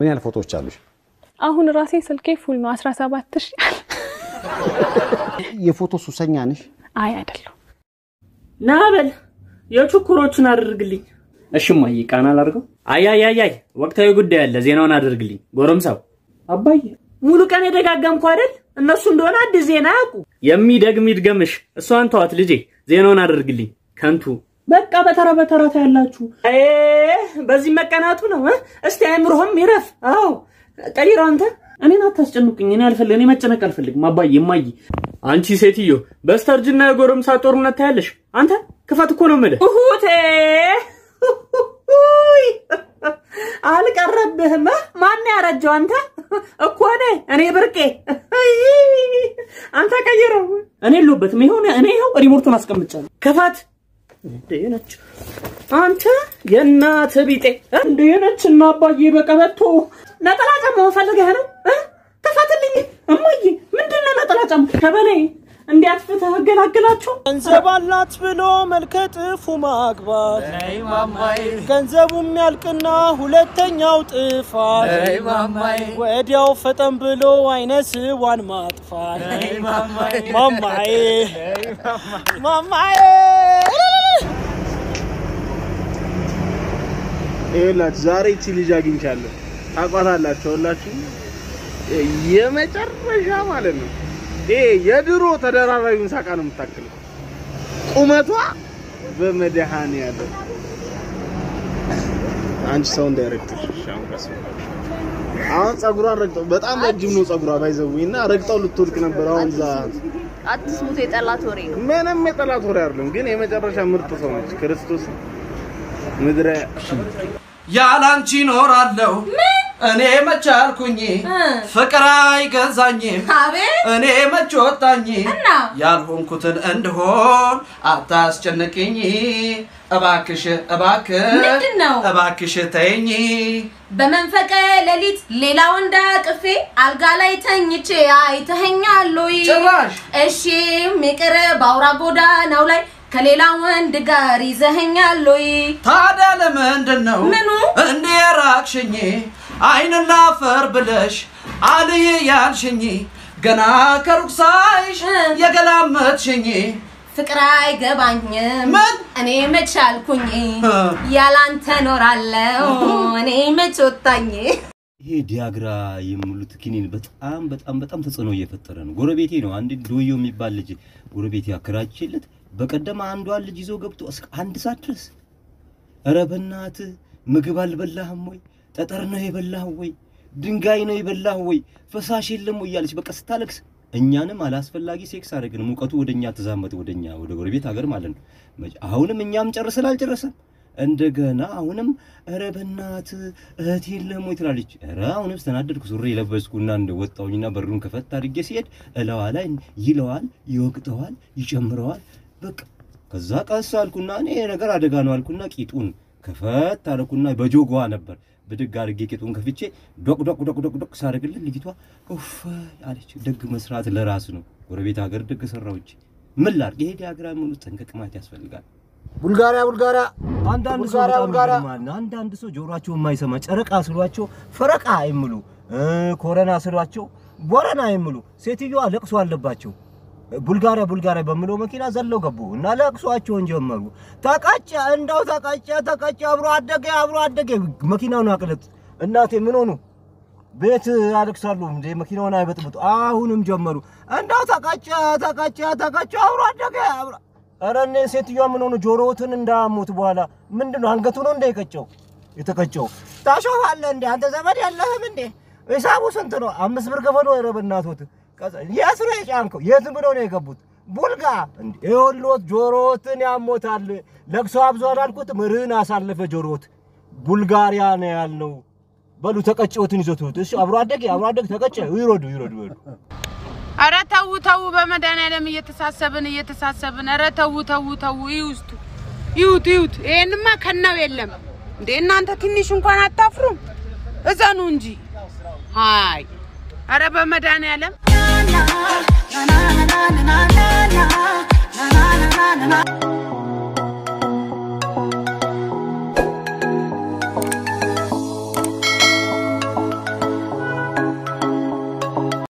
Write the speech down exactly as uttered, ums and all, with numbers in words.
ምን ያህል ፎቶዎች አሉሽ? አሁን ራሴ ስልኬ ፉል ነው አስራ ሰባት ሺህ የፎቶ ሱሰኛ ነሽ? አይ አይደለም ናበል የቹኩሮቹን አድርግልኝ እሺማይ ቃናል አድርገው አይ አይ አይ አይ ወቅታዊ ጉዳይ አለ ዜናውን አድርግልኝ ጎረምሳው አባዬ ሙሉ ቀን የደጋጋምኩ አይደል እነሱ እንደሆነ አዲስ ዜና ያቁ የሚደግም ይድገምሽ እሷን ተዋት ልጄ ዜናውን አድርግልኝ ከንቱ በቃ በተራ በተራ ታያላችሁ አይ በዚህ መቀናቱ ነው እስቲ አይምሮህም ይረፍ አው ቀይራው አንተ እኔን አታስጨንቁኝ እኔ አልፈልግ እኔ መጨነቅ አልፈልግም አባዬ ማይ አንቺ ሴትዮ በስተርጅና የጎረምሳ ጦርነት ታያለሽ አንተ ክፋት እኮ ነው ማለት እሁቴ አልቀረብህም ማን ያረጀው አንተ እኮ ነህ እኔ ብርቄ አንተ ቀይረው እኔ ለውበትም ይሆነ እኔ ይሄው ሪሞርቱን አስቀምጫለሁ ከፋት እንደነች አንተ የናተ ቢጤ እንደነች እና አባዬ በቀበቶ ነጠላጫም ፈልገህ ነው ተፋትልኝ እማዬ ምንድነው ነጠላጫም ከበኔ እንዲያጥፍተህ ገላግላችሁ ገንዘባላት ብሎ መልከጥፉ ማግባት አይ ማማዬ ገንዘቡም ያልቅና ሁለተኛው ጥፋት አይ ማማዬ ወዲያው ፈጠን ብሎ አይነስዋን ማጥፋት አይ ማማዬ ማማዬ ማማዬ ኤላት ዛሬ እቺ ልጅ አግኝቻለሁ ታቋታላችሁ ሁላችሁ የመጨረሻ ማለት ነው ኤ የድሮ ተደራራዩን ሳቃ ነው የምታክለው ቁመቷ በመድሃኒ ያለ አንቺ ሰው ዳይሬክተር ሻም ካስ አሁን ጸጉሯን ረግጠው በጣም ረጅም ነው ጸጉሯ ባይዘውይና ረግጠው ልትወልቅ ነበር አሁን ዛ አዲስ ሙት የጠላት ወሬ ነው ምንም የጠላት ወሬ አይደለም ግን የመጨረሻ ምርጥ ሰው ነች ክርስቶስ ምድረ ያላንቺ ኖራለው እኔ መቻልኩኝ ፍቅር አይገዛኝም እኔ መቾታኝ ያልሆንኩትን እንደሆን አታስጨንቅኝ እባክሽ እባክሽ እባክሽ ተይኝ በመንፈቀ ሌሊት ሌላው እንዳቅፌ አልጋ ላይ ተኝቼ አይተኸኛለይ እሺ ምቅር ባውራ ጎዳናው ላይ ከሌላ ወንድ ጋር ይዘኸኛለይ ታዲያ ለምንድነው እንዴ ራቅሽኝ አይንና ፈር ብለሽ አልይ ያልሽኝ ገና ከሩክሳይሽ የገላመጥሽኝ ፍቅር አይገባኝም እኔ መቻልኩኝ ያላንተ ኖራለው እኔ መቾታኝ ይሄ ዲያግራ የሙሉት ኪኒን በጣም በጣም በጣም ተጽኖ እየፈጠረ ነው ጎረቤቴ ነው አንድ ዶዮ የሚባል ልጅ ጎረቤቴ አከራችለት በቀደም አንዷን ልጅ ይዞ ገብቶ እስከ አንድ ሰዓት ድረስ ረበናት ምግብ አልበላህም ወይ ጠጠር ነው የበላህ ወይ ድንጋይ ነው የበላህ ወይ ፈሳሽ የለም ወይ ያለች በቃ ስታለክስ እኛንም አላስፈላጊ ሴክስ አረግን ሙቀቱ ወደኛ ተዛመተ ወደኛ ወደ ጎረቤት ሀገር ማለት ነው አሁንም እኛም ጨርሰን አልጨረሰም እንደገና አሁንም ረበናት እህት የለም ወይ ትላለች ኧረ አሁንም ተናደድኩ ሱሪ ለበስኩና እንደወጣውኝና በሩን ከፈት አድርጌ ሲሄድ እላዋ ላይ ይለዋል ይወቅተዋል ይጨምረዋል በቃ ከዛ ቀሳልኩና እኔ ነገር አደጋ ነው አልኩና ቂጡን ከፈት አረኩና በጆጓ ነበር በድግ አርጌ ቂጡን ከፍቼ ዶቅ ዶቅ ዶቅ ዶቅ ዶቅ ሳረግልኝ ልጅቷ ኡፍ አለች ደግ መስራት ለራስ ነው ጎረቤት ሀገር ደግ ሰራውጭ ምን ላርግ ይሄ ዲያግራም ሙሉ ተንከቅማት ያስፈልጋል ቡልጋሪያ ቡልጋሪያ አንዳንድ ሰው ቡልጋሪያ አንዳንድ ሰው ጆሮአቸው የማይሰማ ጨረቃ ስሏቸው ፈረቃ አይምሉ ኮረና ስሏቸው ቦረና አይምሉ ሴትዮዋ ለቅሶ አለባቸው ቡልጋሪያ ቡልጋሪያ በመለው መኪና ዘለው ገቡ እና ለቅሷቸውን ጀመሩ ታቃጫ እንዳው ታቃጫ ታቃጫ አብሮ አደገ አብሮ አደገ መኪናውን አቅልጥ እናቴ ምን ሆኑ ቤት አለቅሳሉ እንደ መኪናውን አይበጥብጡ አሁንም ጀመሩ እንዳው ታቃጫ ታቃጫ ታቃጫ አብሮ አደገ አብሮ አረኔ ሴትዮዋ ምን ሆኑ ጆሮትን እንዳሞት በኋላ ምንድነው አንገቱ ነው እንደይቀጨው የተቀጨው ታሾፋለ እንዴ አንተ ዘመድ ያለህም እንዴ ሂሳቡ ስንት ነው አምስት ብር ገፈሎ ረበናቶት ያስሩ ያንከው የትም ነው የገቡት ቡልጋ ይወሎት ጆሮትን ያሞታል ለቅሶ አብዟል አልኩት ምርን አሳለፈ ጆሮት ቡልጋሪያ ነው ያልነው በሉ ተቀጨውትን ይዘቱት እሺ አብሮ አደገ አብሮ አደገ ተቀጨ ይሮዱ ይሮዱ ይሮዱ አረ ተው ተው በመዳናለም እየተሳሰብን እየተሳሰብን አረ ተው ተው ተው ይውስቱ ይውት ይውት እኔማ ከናው የለም እንዴ እናንተ ትንሽ እንኳን አታፍሩም እዛኑ እንጂ ሃይ አረ በመዳናለም